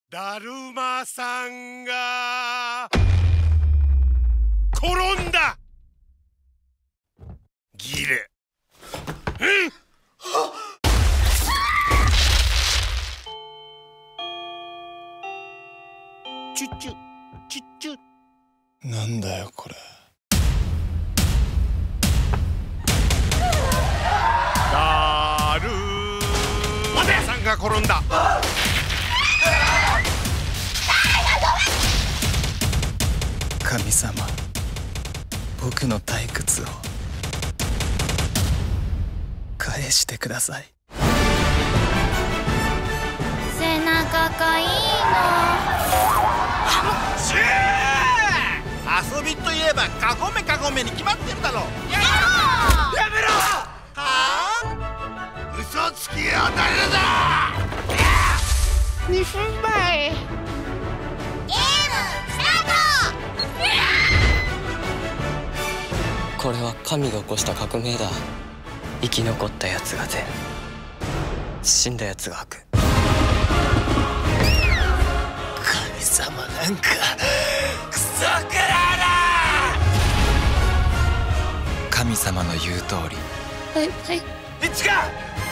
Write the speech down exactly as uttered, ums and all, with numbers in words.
だるまさんが転んだ。ギレ。うん。チュッチュチュッチュ。 なんだよこれ。 だるまさんが転んだ。 神様、僕の退屈を返してください。 背中かいいの。 遊びといえばカゴメカゴメに決まってるだろ。ややめろ。 はあ？ 嘘つきは誰だ。 にふんまえ。ゲームスタート。 これは神が起こした革命だ。生き残ったやつが善、死んだやつが悪。 神様なんかクソくらだ。神様の言う通り。 はいはい。 違う。